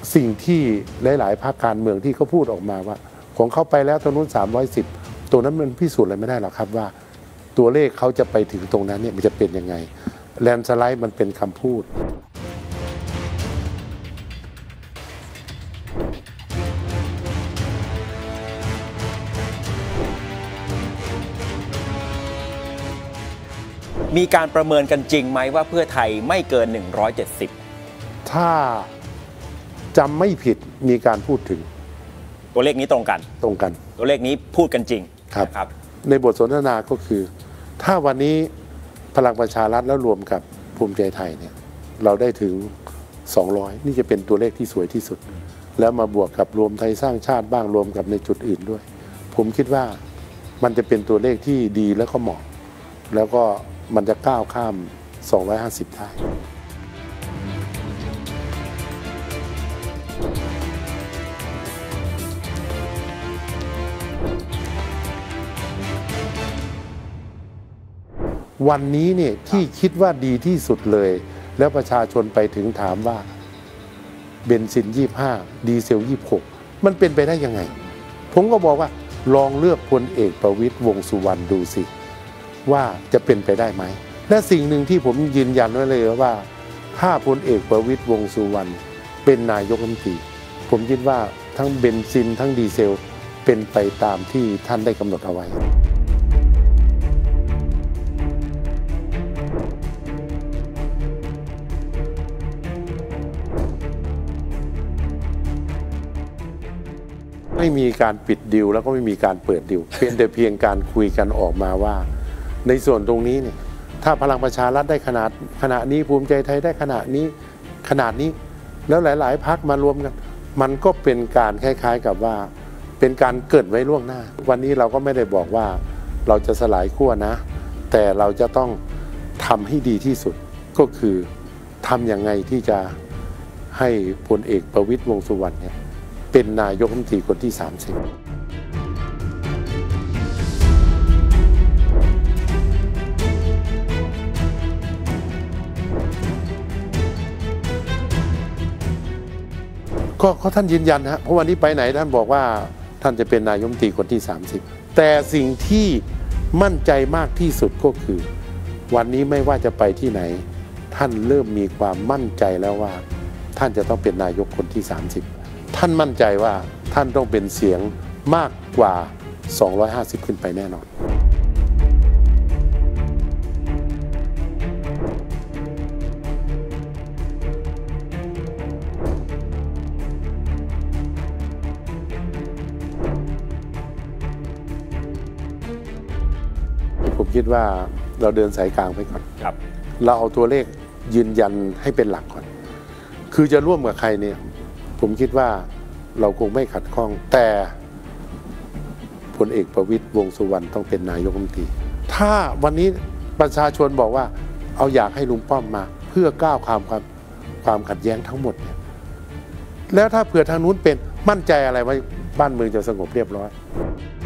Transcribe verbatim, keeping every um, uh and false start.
สิ่งที่หลายๆพรรคการเมืองที่เขาพูดออกมาว่าของเขาไปแล้วตรงนู้นสามร้อยสิบตัวนั้นมันพิสูจน์อะไรไม่ได้หรอกครับว่าตัวเลขเขาจะไปถึงตรงนั้นเนี่ยมันจะเป็นยังไงแลนสไลด์มันเป็นคำพูดมีการประเมินกันจริงไหมว่าเพื่อไทยไม่เกินหนึ่งร้อยเจ็ดสิบถ้าจำไม่ผิดมีการพูดถึงตัวเลขนี้ตรงกันตรงกันตัวเลขนี้พูดกันจริงครับรบในบทสนทนาก็คือถ้าวันนี้พลังประชารัฐแล้วรวมกับภูมิใจไทยเนี่ยเราได้ถึงสองร้อยนี่จะเป็นตัวเลขที่สวยที่สุดแล้วมาบวกกับรวมไทยสร้างชาติบ้างรวมกับในจุดอื่นด้วยผมคิดว่ามันจะเป็นตัวเลขที่ดีแล้วก็เหมาะแล้วก็มันจะก้าวข้ามสองร้อยห้าสิบได้วันนี้เนี่ยที่คิดว่าดีที่สุดเลยแล้วประชาชนไปถึงถามว่าเบนซินยี่สิบห้าดีเซลยี่สิบหกมันเป็นไปได้ยังไงผมก็บอกว่าลองเลือกพลเอกประวิตรวงษ์สุวรรณดูสิว่าจะเป็นไปได้ไหมและสิ่งหนึ่งที่ผมยืนยันไว้เลยว่าถ้าพลเอกประวิตรวงษ์สุวรรณเป็นนายกรัฐมนตรีผมคิดว่าทั้งเบนซินทั้งดีเซลเป็นไปตามที่ท่านได้กำหนดเอาไว้ไม่มีการปิดดิวแล้วก็ไม่มีการเปิดดิวเพียงแต่เพียงการคุยกันออกมาว่าในส่วนตรงนี้เนี่ยถ้าพลังประชารัฐได้ขนาดขณะนี้ภูมิใจไทยได้ขนาดนี้ขนาดนี้แล้วหลายๆพรรคมารวมกันมันก็เป็นการคล้ายๆกับว่าเป็นการเกิดไว้ล่วงหน้าวันนี้เราก็ไม่ได้บอกว่าเราจะสลายขั้วนะแต่เราจะต้องทำให้ดีที่สุดก็คือทำยังไงที่จะให้พลเอกประวิตรวงษ์สุวรรณเนี่ยเป็นนายกรัฐมนตรีคนที่สามสิบก็เขาท่านยืนยันฮะเพราะวันนี้ไปไหนท่านบอกว่าท่านจะเป็นนายกรัฐมนตรีคนที่สามสิบแต่สิ่งที่มั่นใจมากที่สุดก็คือวันนี้ไม่ว่าจะไปที่ไหนท่านเริ่มมีความมั่นใจแล้วว่าท่านจะต้องเป็นนายกคนที่สามสิบท่านมั่นใจว่าท่านต้องเป็นเสียงมากกว่าสองร้อยห้าสิบขึ้นไปแน่นอนผมคิดว่าเราเดินสายกลางไปก่อนครับเราเอาตัวเลขยืนยันให้เป็นหลักก่อนคือจะร่วมกับใครเนี่ยผมคิดว่าเราคงไม่ขัดข้องแต่พลเอกประวิตรวงษ์สุวรรณต้องเป็นนายกรัฐมนตรีถ้าวันนี้ประชาชนบอกว่าเอาอยากให้ลุงป้อมมาเพื่อก้าวข้ามความความขัดแย้งทั้งหมดเนี่ยแล้วถ้าเผื่อทางนู้นเป็นมั่นใจอะไรว่าบ้านเมืองจะสงบเรียบร้อย